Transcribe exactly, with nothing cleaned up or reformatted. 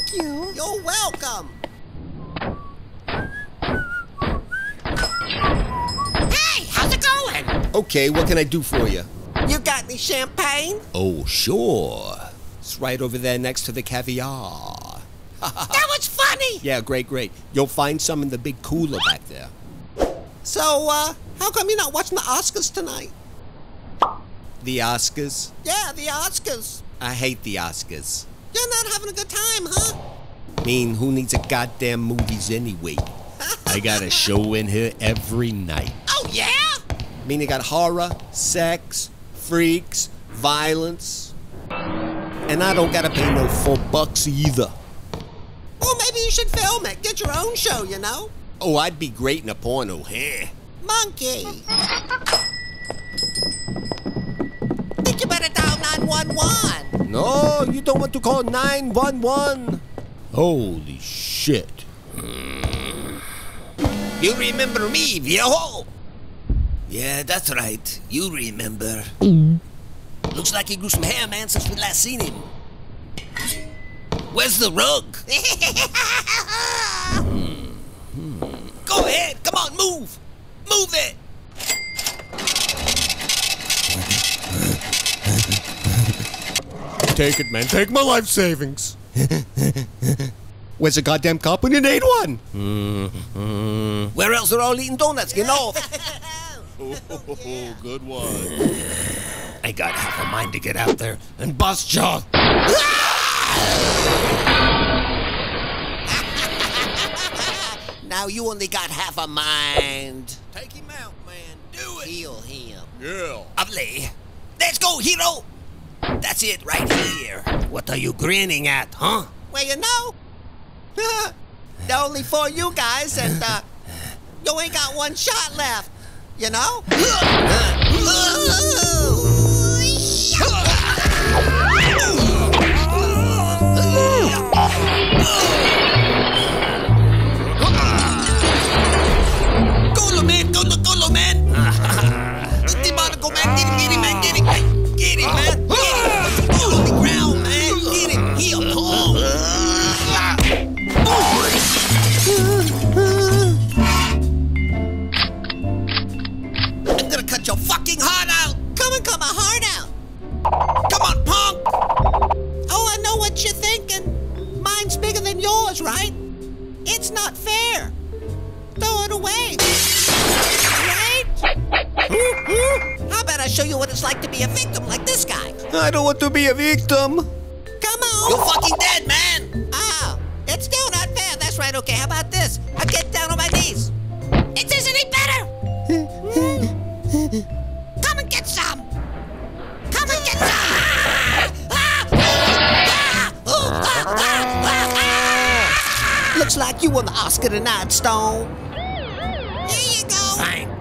Thank you. You're welcome. Hey, how's it going? Okay, what can I do for you? You got any champagne? Oh, sure. It's right over there next to the caviar. That was funny. Yeah, great, great. You'll find some in the big cooler back there. So, uh, how come you're not watching the Oscars tonight? The Oscars? Yeah, the Oscars. I hate the Oscars. You're not having a good time, huh? Mean, who needs a goddamn movies anyway? I got a show in here every night. Oh, yeah? Mean, you got horror, sex, freaks, violence. And I don't gotta pay no four bucks either. Well, maybe you should film it. Get your own show, you know? Oh, I'd be great in a porno. Huh? Monkey. Think you better dial nine one one. No, you don't want to call nine one one. Holy shit. You remember me, viejo? Yeah, that's right. You remember. Looks like he grew some hair, man, since we last seen him. Where's the rug? hmm. Hmm. Go ahead. Come on, move. Move it. Take it, man. Take my life savings. Where's the goddamn cop when you need one? Mm-hmm. Where else are all eating donuts? Get off. Oh, good one. I got half a mind to get out there and bust jaw. Now you only got half a mind. Take him out, man. Do it. Heal him. Yeah. Lovely. Let's go, hero. That's it right here. What are you grinning at, huh? Well, you know, there are only four you guys, and uh, you ain't got one shot left. You know? Golo, man. Golo, golo, man. Demonical, man. Get him, get him, man. Get him. Get him, man. Get him. Fall on the ground, man. Get him. Heal, home. I'm gonna cut your fucking heart out. Come and cut my heart out. Come on, punk. Oh, I know what you're thinking. Mine's bigger than yours, right? It's not fair. Throw it away. Right? How about I show you what it's like to be a victim like this guy? I don't want to be a victim. Come on. You're fucking dead, man. Oh, it's still not fair. That's right. Okay, how about this? I get down on my knees. It isn't any better. Come and get some. Come and get some. Looks like you won the Oscar tonight, Stone. Here you go. Fine.